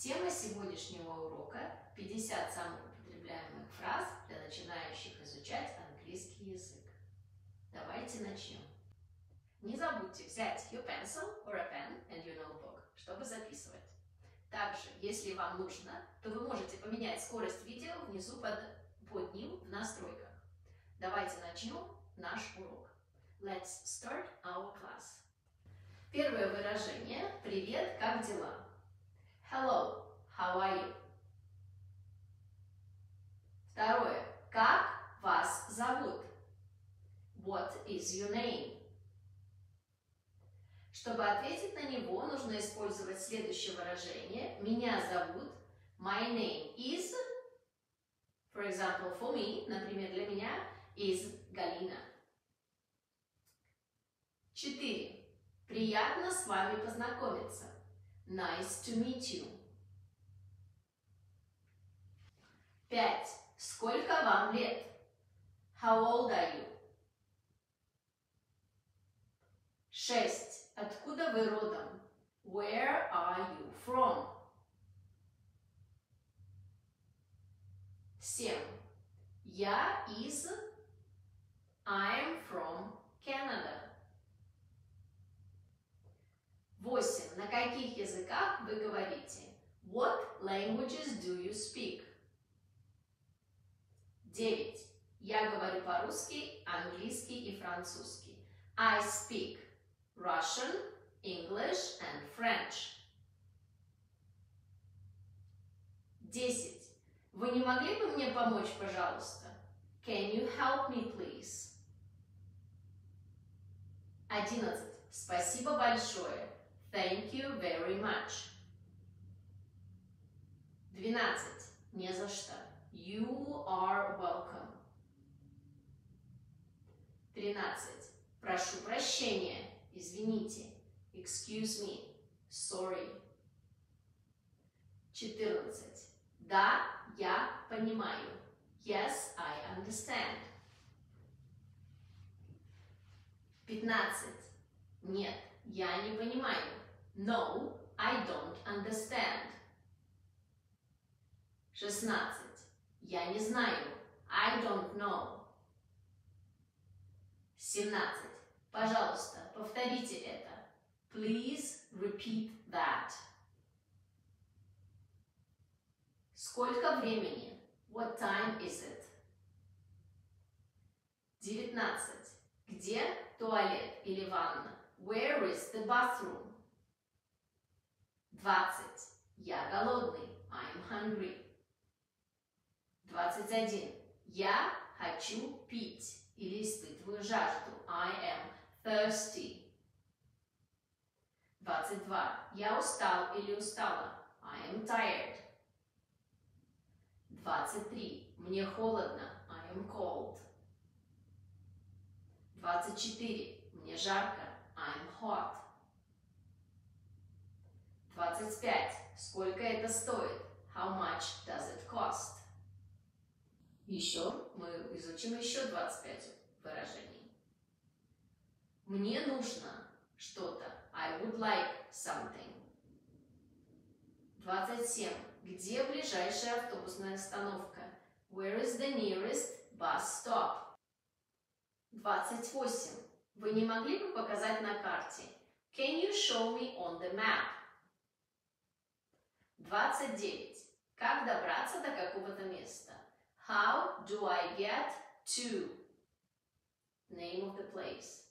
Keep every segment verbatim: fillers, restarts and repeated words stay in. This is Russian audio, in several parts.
Тема сегодняшнего урока – пятьдесят самых употребляемых фраз для начинающих изучать английский язык. Давайте начнем. Не забудьте взять your pencil or a pen and your notebook, чтобы записывать. Также, если вам нужно, то вы можете поменять скорость видео внизу под, под ним в настройках. Давайте начнем наш урок. Let's start our class. Первое выражение – «Привет, как дела?» Hello, how are you? Второе. Как вас зовут? What is your name? Чтобы ответить на него, нужно использовать следующее выражение. Меня зовут. My name is. For example, for me, например, для меня, is Галина. Четыре. Приятно с вами познакомиться. Nice to meet you. Пять. Сколько вам лет? How old are you? Шесть. Откуда вы родом? Where are you from? Семь. Я из. I'm from Canada. Восемь. На каких языках вы говорите? What languages do you speak? Девять. Я говорю по-русски, английский и французский. I speak Russian, English and French. Десять. Вы не могли бы мне помочь, пожалуйста? Can you help me, please? Одиннадцать. Спасибо большое. Thank you very much. Двенадцать. Не за что. You are welcome. Тринадцать. Прошу прощения. Извините. Excuse me. Sorry. Четырнадцать. Да, я понимаю. Yes, I understand. Пятнадцать. Нет, я не понимаю. No, I don't understand. Шестнадцать. Я не знаю. I don't know. Семнадцать. Пожалуйста, повторите это. Please repeat that. Сколько времени? What time is it? Девятнадцать. Где туалет или ванна? Where is the bathroom? Двадцать. Я голодный. I'm hungry. Двадцать один. Я хочу пить или испытываю жажду. I am thirsty. Двадцать два. Я устал или устала. I am tired. Двадцать три. Мне холодно. I am cold. Двадцать четыре. Мне жарко. I'm hot. Двадцать пять. Сколько это стоит? How much does it cost? Еще мы изучим еще двадцать пять выражений. Мне нужно что-то. I would like something. двадцать семь. Где ближайшая автобусная остановка? Where is the nearest bus stop? двадцать восемь. Вы не могли бы показать на карте? Can you show me on the map? двадцать девять. Как добраться до какого-то места? How do I get to? Name of the place.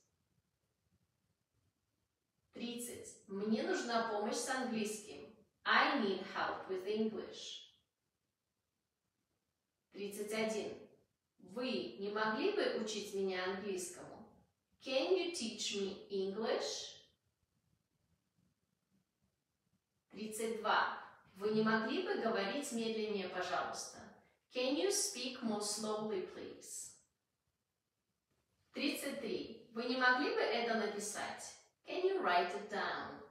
тридцать. Мне нужна помощь с английским. I need help with English. тридцать один. Вы не могли бы учить меня английскому? Can you teach me English? тридцать два. Вы не могли бы говорить медленнее, пожалуйста? Can you speak more slowly, please? тридцать три. Вы не могли бы это написать? Can you write it down?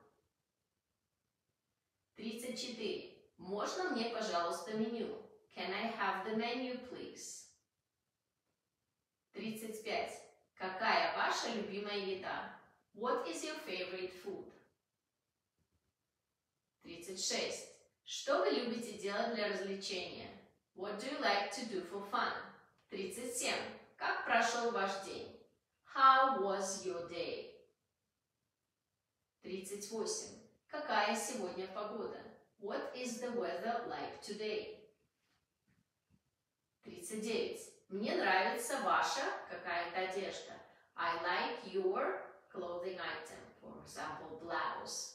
тридцать четыре. Можно мне, пожалуйста, меню? Can I have the menu, please? тридцать пять. Какая ваша любимая еда? What is your favorite food? тридцать шесть. Что вы любите делать для развлечения? What do you like to do for fun? тридцать семь. Как прошел ваш день? How was your day? тридцать восемь. Какая сегодня погода? What is the weather like today? тридцать девять. Мне нравится ваша какая-то одежда. I like your clothing item. For example, blouse.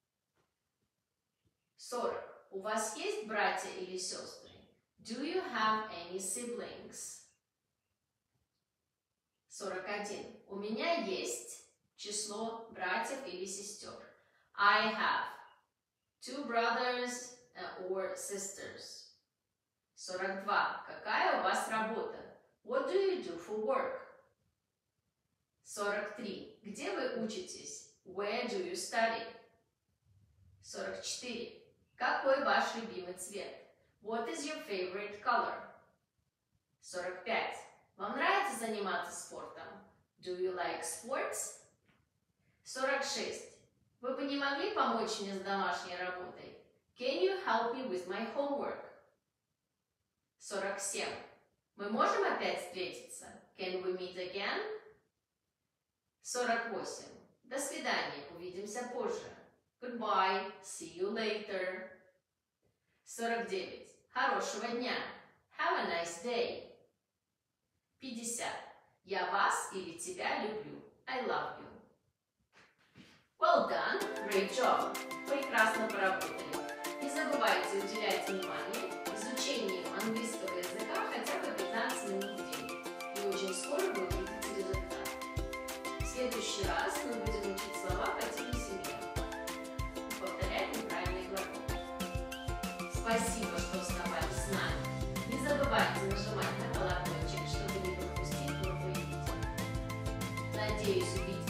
сорок. У вас есть братья или сестры? Do you have any siblings? сорок один. У меня есть число братьев или сестер. I have two brothers or sisters. сорок два. Какая у вас работа? What do you do for work? сорок три. Где вы учитесь? Where do you study? сорок четыре. Какой ваш любимый цвет? What is your favorite color? сорок пять. Вам нравится заниматься спортом? Do you like sports? сорок шесть. Вы бы не могли помочь мне с домашней работой? Can you help me with my homework? сорок семь. Мы можем опять встретиться? Can we meet again? сорок восемь. До свидания, увидимся позже. Goodbye, see you later. сорок девять. Хорошего дня. Have a nice day. пятьдесят. Я вас или тебя люблю. I love you. Well done. Great job. Прекрасно поработали. Не забывайте уделять внимание изучению английского языка хотя бы пятнадцать минут в день. И очень скоро вы увидите результат. В следующий раз мы будем учить слова по типу семьи. Повторять неправильные глаголы. Спасибо, что оставались с нами. Не забывайте нажимать на колокольчик, чтобы не пропустить новые видео. Надеюсь, увидеть